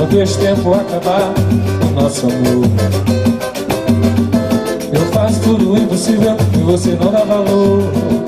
deixe tempo acabar o nosso amor. Eu faço tudo o impossível e você não dá valor.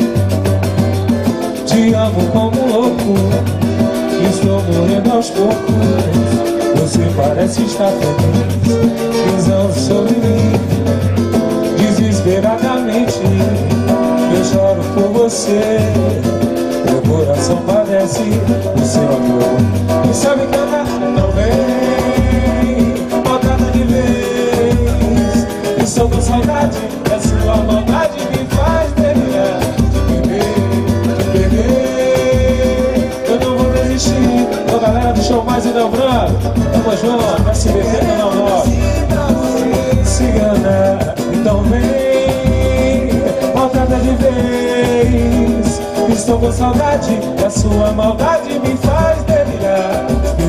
Te amo como um louco, estou morrendo aos poucos. Você parece estar feliz, pisando sobre mim. Desesperadamente eu choro por você. Meu coração padece do seu amor. E sabe cantar também, maltrata de vez. Estou com saudade, a sua maldade me faz delirar. De beber, eu não vou desistir. Ô galera do Show Mais e Del Branco, tamo junto, vai se beber, não nós. Se engana, então vem, maltrata de vez. Estou com saudade, a sua maldade me faz delirar.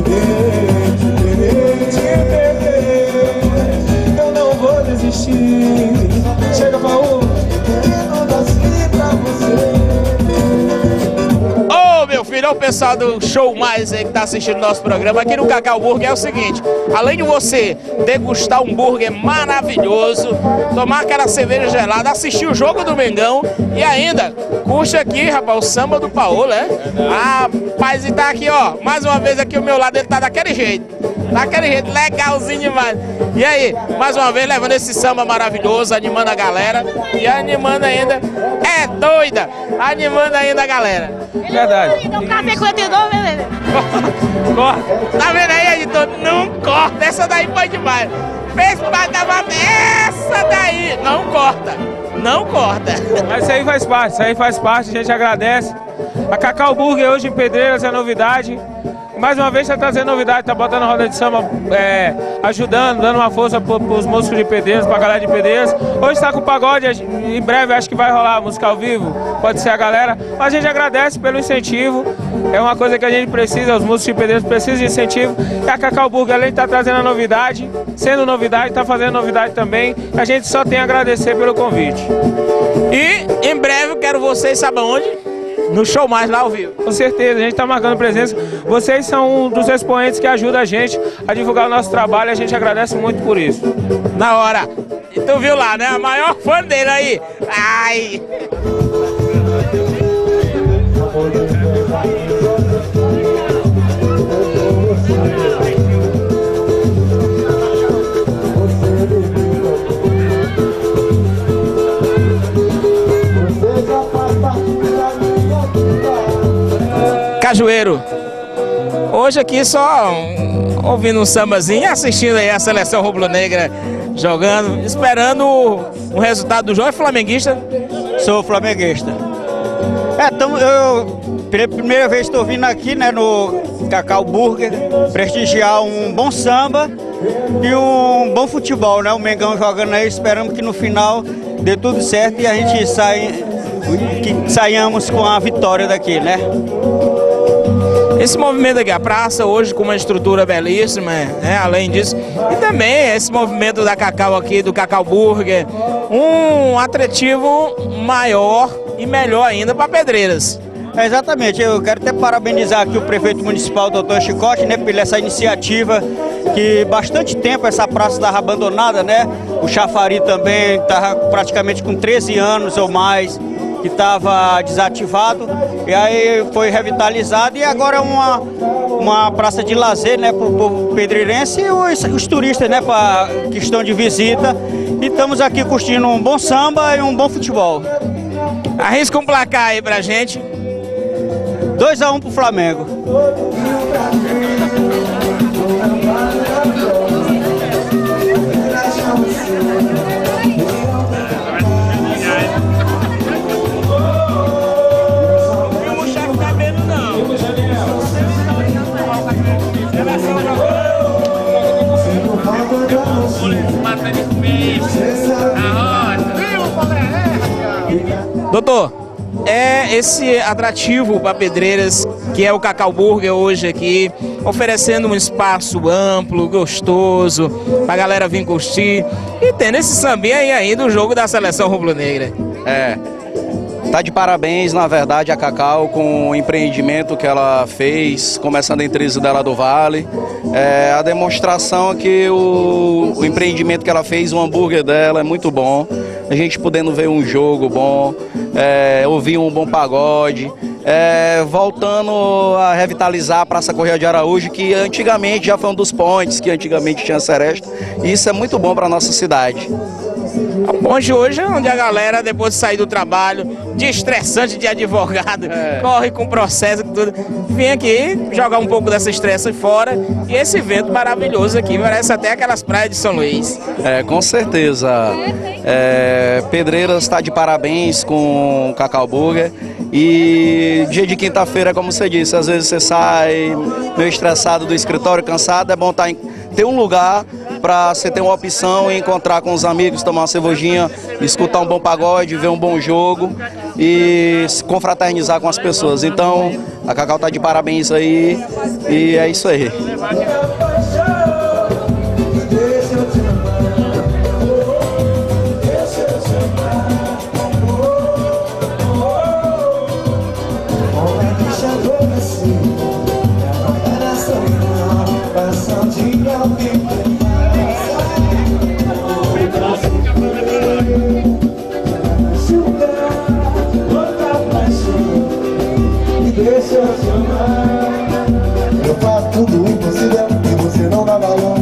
Eu não vou desistir. Chega, Paul. Ô, meu filho, é o pessoal do Show Mais aí que tá assistindo nosso programa aqui no Cacau Burger. É o seguinte, além de você degustar um burger maravilhoso, tomar aquela cerveja gelada, assistir o jogo do Mengão e ainda curte aqui, rapaz, o samba do Paul, né? Ah, rapaz, e tá aqui, ó, mais uma vez aqui ao meu lado, ele tá daquele jeito, legalzinho demais. E aí, mais uma vez levando esse samba maravilhoso, animando a galera e animando ainda, é doida, animando ainda a galera. Verdade. Então, café 52, beleza. Corta. Tá vendo aí, editor? Não corta, essa daí foi demais. Fez pra acabar, essa daí não corta. Não corta. Mas isso aí faz parte, a gente agradece. A Cacau Burger hoje em Pedreiras é novidade. Mais uma vez está trazendo novidade, tá botando roda de samba, ajudando, dando uma força para os músicos de Pedreiras, para a galera de Pedreiras. Hoje está com o pagode, em breve acho que vai rolar música ao vivo, pode ser a galera. Mas a gente agradece pelo incentivo, é uma coisa que a gente precisa, os músicos de Pedreiras precisam de incentivo. E a Cacau Burger, além de estar trazendo a novidade, sendo novidade, está fazendo novidade também. A gente só tem a agradecer pelo convite. E em breve quero vocês, sabe onde? No Show Mais lá ao vivo. Com certeza, a gente está marcando presença. Vocês são um dos expoentes que ajudam a gente a divulgar o nosso trabalho e a gente agradece muito por isso. Na hora. E tu viu lá, né? A maior fã dele aí. Ai! Cajueiro, hoje aqui só ouvindo um sambazinho, assistindo aí a seleção rubro-negra jogando, esperando o resultado do jogo. É flamenguista? Sou flamenguista. Primeira vez estou vindo aqui, né, no Cacau Burger, prestigiar um bom samba e um bom futebol, né? O Mengão jogando aí, esperamos que no final dê tudo certo e a gente saiamos com a vitória daqui, né? Esse movimento aqui, a praça hoje com uma estrutura belíssima, né? Além disso, e também esse movimento da Cacau aqui, do Cacau Burger, um atrativo maior e melhor ainda para Pedreiras. Exatamente, eu quero até parabenizar aqui o prefeito municipal, doutor Chicote, né, por essa iniciativa, que bastante tempo essa praça estava abandonada, né? O Chafari também estava praticamente com 13 anos ou mais, que estava desativado, e aí foi revitalizado e agora é uma praça de lazer, né, para o povo pedreirense e os turistas, né, para questão de visita. E estamos aqui curtindo um bom samba e um bom futebol. Arrisca um placar aí pra gente. 2-1 pro Flamengo. Doutor, é esse atrativo para Pedreiras que é o Cacau Burger hoje aqui, oferecendo um espaço amplo, gostoso, para a galera vir curtir e tendo esse sambinha aí ainda o jogo da seleção rubro-negra. Tá de parabéns, na verdade, a Cacau com o empreendimento que ela fez, começando a empresa dela do Vale. A demonstração que o empreendimento que ela fez, o hambúrguer dela é muito bom. A gente podendo ver um jogo bom, ouvir um bom pagode, voltando a revitalizar a Praça Correia de Araújo, que antigamente já foi um dos pontes, que antigamente tinha seresta, e isso é muito bom para a nossa cidade. A ponte hoje é onde a galera, depois de sair do trabalho, de estressante de advogado, corre com processo e tudo, vem aqui jogar um pouco dessa estresse fora, e esse evento maravilhoso aqui, parece até aquelas praias de São Luís. Com certeza. Pedreiras está de parabéns com o Cacau Burger. E dia de quinta-feira, como você disse, às vezes você sai meio estressado do escritório, cansado, é bom ter um lugar para você ter uma opção e encontrar com os amigos, tomar uma cervejinha, escutar um bom pagode, ver um bom jogo e se confraternizar com as pessoas. Então, a Cacau está de parabéns aí e é isso aí. Eu faço tudo impossível e você não dá valor.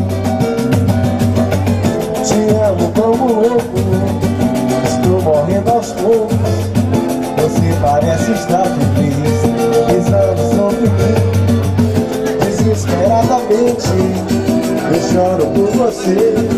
Te amo como louco, estou morrendo aos poucos. Você parece estar feliz, pensando sobre mim. Desesperadamente, eu choro por você.